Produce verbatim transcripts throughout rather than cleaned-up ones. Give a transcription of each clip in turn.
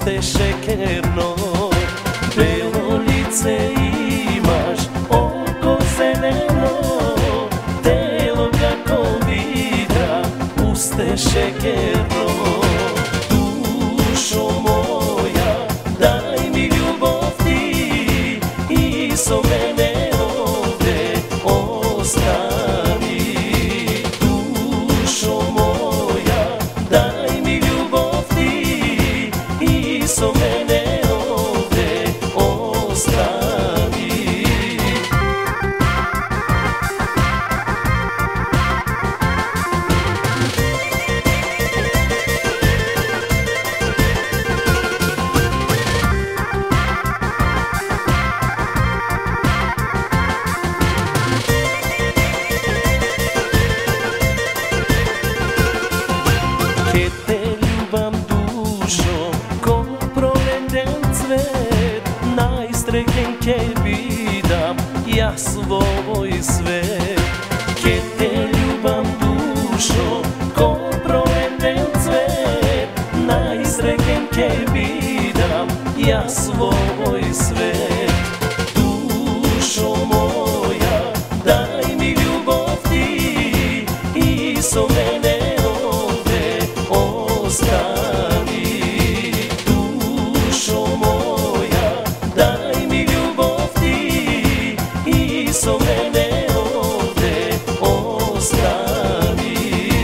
uste šekerno, belo lice imaš, oko zeleno, telo kako vidra, uste šekerno. Dušo moja, daj mi ljubav ti, i so mene ovde ostavi. Dušo moja, daj mi ljubav ti, i so mene ovde ostavi. Ke te ljubam dušo, ko proveden cvet, najstregen ke vidam, ja svoj svet. Ke te ljubam dušo, ko proveden cvet, najstregen ke vidam, ja svoj svet. Dušo moja, daj mi ljubav ti, i so mene ostavi. Dušo moja, daj mi ljubav ti, i so mene ovde ostavi.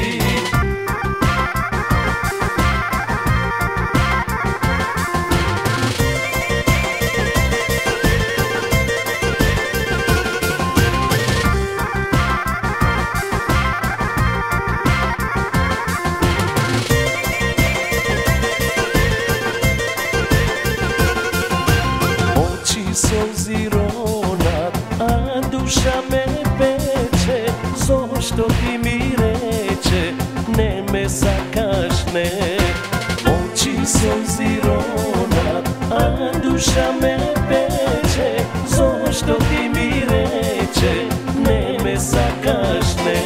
Solzi ronat, a duša me peče, zašto ti mi reče, ne me zakašne. Oči solzi ronat, a duša me peče, zašto ti mi reče, ne me zakašne.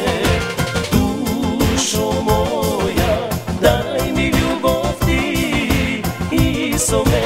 Dušo moja, daj mi ljubav ti, i so me